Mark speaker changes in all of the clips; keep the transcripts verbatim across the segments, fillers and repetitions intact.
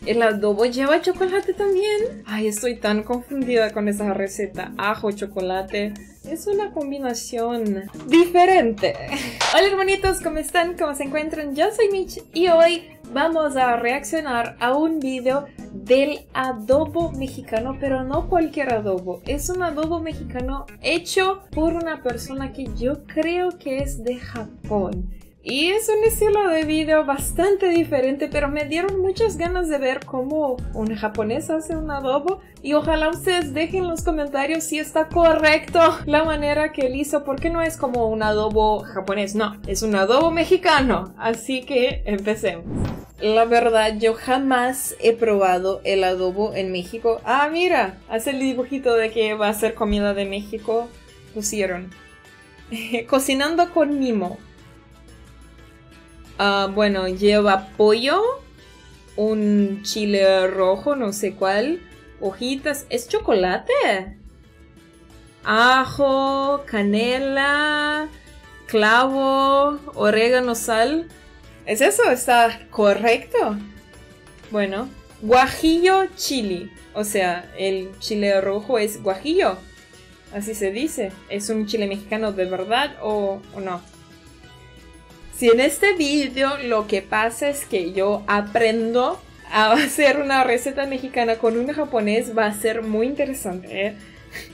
Speaker 1: ¿El adobo lleva chocolate también? Ay, estoy tan confundida con esa receta. Ajo, chocolate. Es una combinación diferente. Hola hermanitos, ¿cómo están? ¿Cómo se encuentran? Yo soy Mitch y hoy vamos a reaccionar a un video del adobo mexicano, pero no cualquier adobo. Es un adobo mexicano hecho por una persona que yo creo que es de Japón. Y es un estilo de video bastante diferente, pero me dieron muchas ganas de ver cómo un japonés hace un adobo. Y ojalá ustedes dejen en los comentarios si está correcto la manera que él hizo, porque no es como un adobo japonés, no, es un adobo mexicano. Así que empecemos. La verdad, yo jamás he probado el adobo en México. Ah, mira, hace el dibujito de que va a ser comida de México. Pusieron. Cocinando con mimo. Uh, bueno, lleva pollo, un chile rojo, no sé cuál, hojitas, ¿es chocolate? Ajo, canela, clavo, orégano, sal. ¿Es eso? ¿Está correcto? Bueno, guajillo chili, o sea, el chile rojo es guajillo, así se dice. ¿Es un chile mexicano de verdad o, o no? Si en este video lo que pasa es que yo aprendo a hacer una receta mexicana con un japonés, va a ser muy interesante, ¿eh?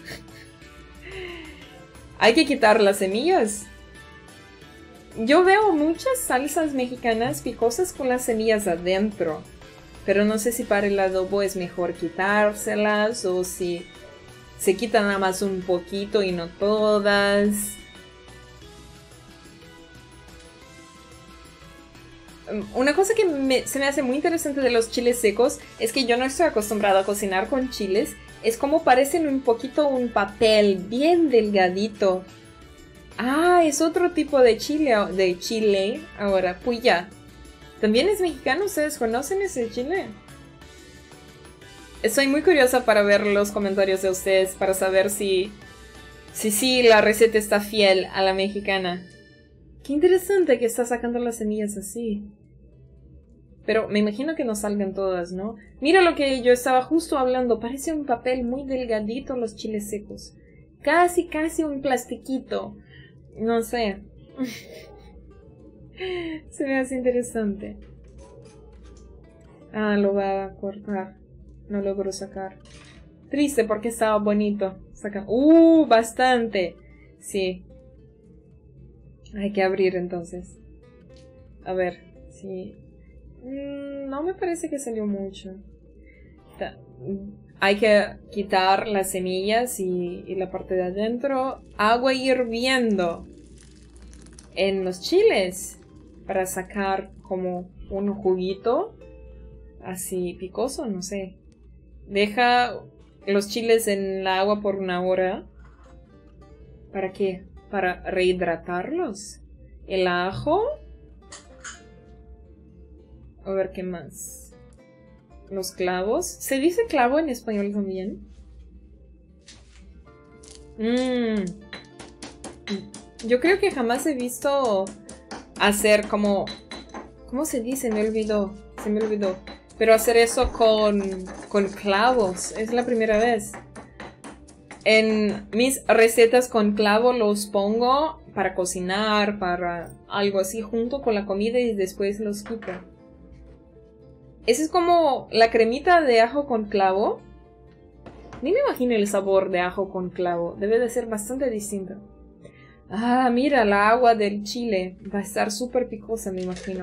Speaker 1: Hay que quitar las semillas. Yo veo muchas salsas mexicanas picosas con las semillas adentro, pero no sé si para el adobo es mejor quitárselas o si se quitan nada más un poquito y no todas. Una cosa que me, se me hace muy interesante de los chiles secos es que yo no estoy acostumbrada a cocinar con chiles. Es como parecen un poquito un papel bien delgadito. Ah, es otro tipo de chile, de chile. Ahora, puya. ¿También es mexicano? ¿Ustedes conocen ese chile? Estoy muy curiosa para ver los comentarios de ustedes, para saber si, si sí la receta está fiel a la mexicana. Qué interesante que está sacando las semillas así. Pero me imagino que no salgan todas, ¿no? Mira lo que yo estaba justo hablando. Parece un papel muy delgadito los chiles secos. Casi, casi un plastiquito. No sé. Se me hace interesante. Ah, lo va a cortar. No logro sacar. Triste porque estaba bonito. Saca. ¡Uh! Bastante. Sí. Hay que abrir entonces. A ver, sí. Mm, no me parece que salió mucho. Ta Hay que quitar las semillas y, y la parte de adentro. Agua hirviendo en los chiles para sacar como un juguito así picoso, no sé. Deja los chiles en el agua por una hora. ¿Para qué? Para rehidratarlos. El ajo. A ver qué más. Los clavos. ¿Se dice clavo en español también? Mmm. Yo creo que jamás he visto hacer como... ¿Cómo se dice? Me olvidó. Se me olvidó. Pero hacer eso con, con clavos. Es la primera vez. En mis recetas con clavo los pongo para cocinar, para algo así, junto con la comida y después los quito. Esa es como la cremita de ajo con clavo. Ni me imagino el sabor de ajo con clavo. Debe de ser bastante distinto. Ah, mira, la agua del chile. Va a estar súper picosa, me imagino.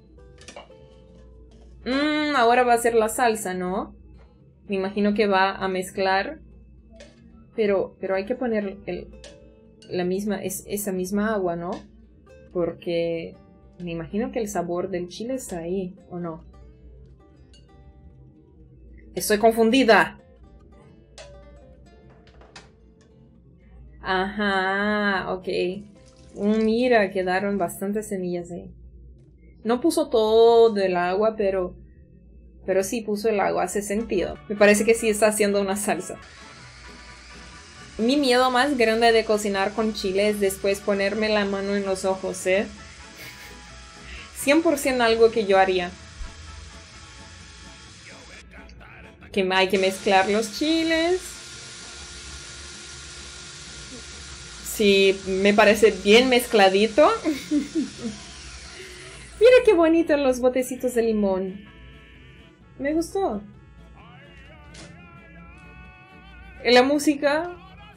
Speaker 1: Mmm, ahora va a ser la salsa, ¿no? Me imagino que va a mezclar... Pero, pero hay que poner el, la misma, es, esa misma agua, ¿no? Porque me imagino que el sabor del chile está ahí, ¿o no? Estoy confundida. Ajá, ok. Mm, mira, quedaron bastantes semillas ahí. No puso todo el agua, pero, pero sí puso el agua, hace sentido. Me parece que sí está haciendo una salsa. Mi miedo más grande de cocinar con chile es después ponerme la mano en los ojos, ¿eh? cien por ciento algo que yo haría. Que hay que mezclar los chiles. Sí, me parece bien mezcladito. Mira qué bonitos los botecitos de limón. Me gustó. La música.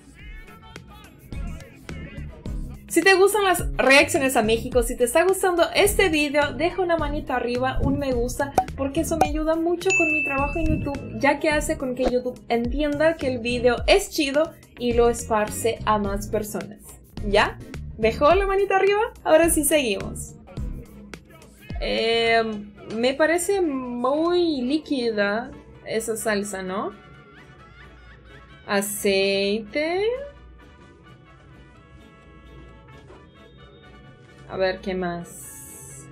Speaker 1: Si te gustan las reacciones a México, si te está gustando este video, deja una manita arriba, un me gusta, porque eso me ayuda mucho con mi trabajo en YouTube, ya que hace con que YouTube entienda que el video es chido y lo esparce a más personas. ¿Ya? ¿Dejó la manita arriba? Ahora sí seguimos. Eh, me parece muy líquida esa salsa, ¿no? Aceite. A ver qué más.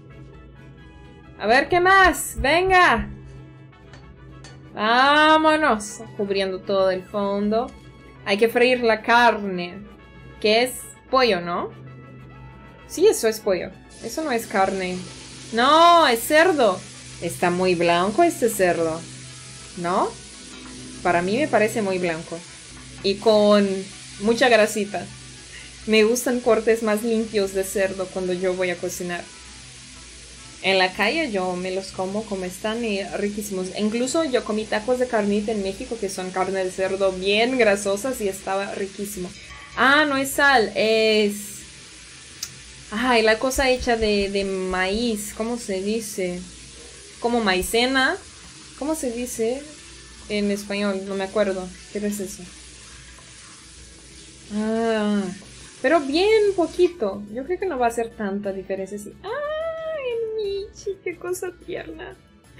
Speaker 1: A ver qué más. Venga. Vámonos. Cubriendo todo el fondo. Hay que freír la carne. Que es pollo, ¿no? Sí, eso es pollo. Eso no es carne. No, es cerdo. Está muy blanco este cerdo, ¿no? Para mí me parece muy blanco. Y con mucha grasita. Me gustan cortes más limpios de cerdo cuando yo voy a cocinar. En la calle yo me los como como están y riquísimos. Incluso yo comí tacos de carnita en México que son carne de cerdo bien grasosas y estaba riquísimo. Ah, no es sal, es... Ay, la cosa hecha de, de maíz, ¿cómo se dice? Como maicena. ¿Cómo se dice en español? No me acuerdo. ¿Qué es eso? Ah... Pero bien poquito. Yo creo que no va a hacer tanta diferencia así. ¡Ay, Michi! ¡Qué cosa tierna!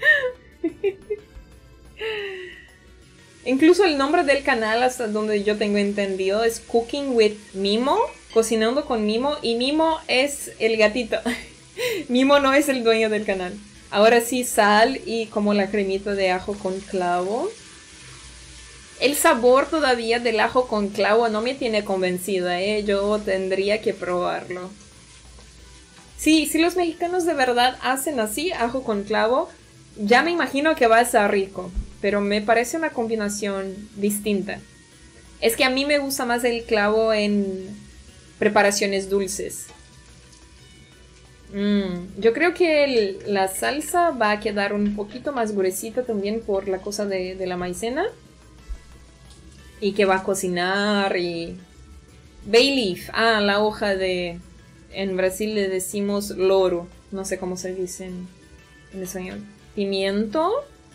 Speaker 1: Incluso el nombre del canal, hasta donde yo tengo entendido, es Cooking with Mimo. Cocinando con Mimo. Y Mimo es el gatito. Mimo no es el dueño del canal. Ahora sí, sal y como la cremita de ajo con clavo. El sabor todavía del ajo con clavo no me tiene convencida, ¿eh? Yo tendría que probarlo. Sí, si los mexicanos de verdad hacen así, ajo con clavo, ya me imagino que va a estar rico. Pero me parece una combinación distinta. Es que a mí me gusta más el clavo en preparaciones dulces. Mm, yo creo que el, la salsa va a quedar un poquito más gruesita también por la cosa de, de la maicena. Y que va a cocinar y... Bay leaf. Ah, la hoja de... En Brasil le decimos loro. No sé cómo se dice en, en español. Pimiento.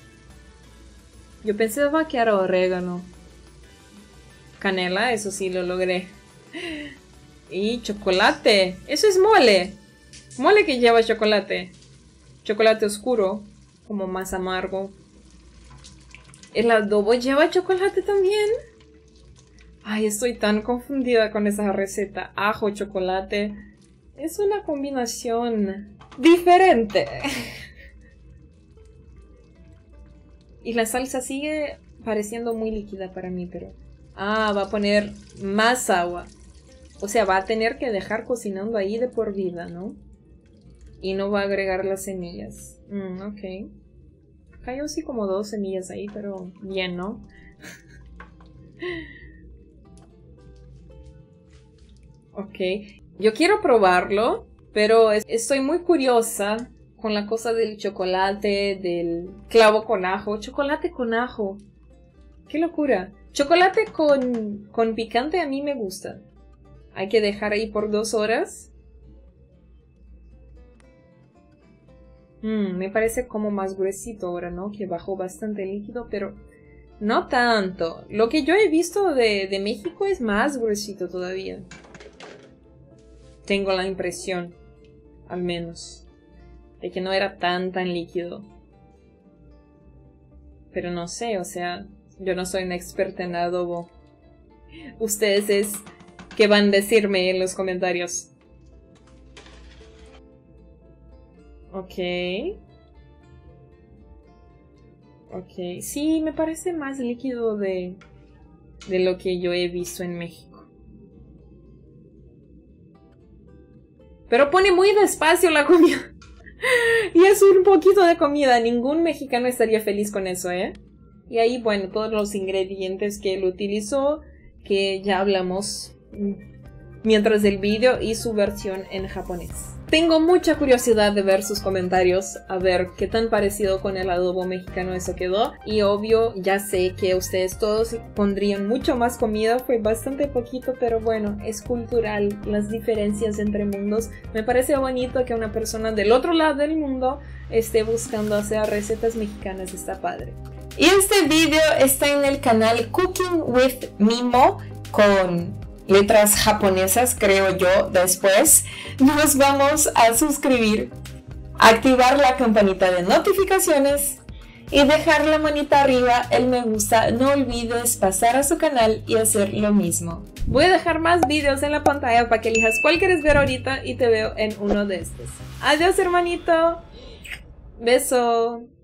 Speaker 1: Yo pensaba que era orégano. Canela, eso sí lo logré. Y chocolate. Eso es mole. Mole que lleva chocolate. Chocolate oscuro. Como más amargo. ¿El adobo lleva chocolate también? Ay, estoy tan confundida con esa receta. Ajo, chocolate. Es una combinación diferente. Y la salsa sigue pareciendo muy líquida para mí, pero... Ah, va a poner más agua. O sea, va a tener que dejar cocinando ahí de por vida, ¿no? Y no va a agregar las semillas. Mm, ok. Cayó sí como dos semillas ahí, pero bien, ¿no? Ok. Yo quiero probarlo, pero es- estoy muy curiosa con la cosa del chocolate, del clavo con ajo. Chocolate con ajo. ¡Qué locura! Chocolate con, con picante a mí me gusta. Hay que dejar ahí por dos horas. Mm, me parece como más gruesito ahora, ¿no? Que bajó bastante líquido, pero no tanto. Lo que yo he visto de, de México es más gruesito todavía. Tengo la impresión, al menos, de que no era tan tan líquido. Pero no sé, o sea, yo no soy una experta en adobo. Ustedes es que van a decirme en los comentarios. Ok. Ok. Sí, me parece más líquido de, de lo que yo he visto en México. Pero pone muy despacio la comida. Y es un poquito de comida. Ningún mexicano estaría feliz con eso, ¿eh? Y ahí, bueno, todos los ingredientes que él utilizó, que ya hablamos mientras el vídeo y su versión en japonés. Tengo mucha curiosidad de ver sus comentarios, a ver qué tan parecido con el adobo mexicano eso quedó. Y obvio, ya sé que ustedes todos pondrían mucho más comida, fue bastante poquito, pero bueno, es cultural, las diferencias entre mundos. Me parece bonito que una persona del otro lado del mundo esté buscando hacer recetas mexicanas, está padre. Y este video está en el canal Cooking with Mimo con letras japonesas, creo yo. Después nos vamos a suscribir, activar la campanita de notificaciones y dejar la manita arriba, el me gusta. No olvides pasar a su canal y hacer lo mismo. Voy a dejar más videos en la pantalla para que elijas cuál quieres ver ahorita y te veo en uno de estos. Adiós, hermanito. Beso.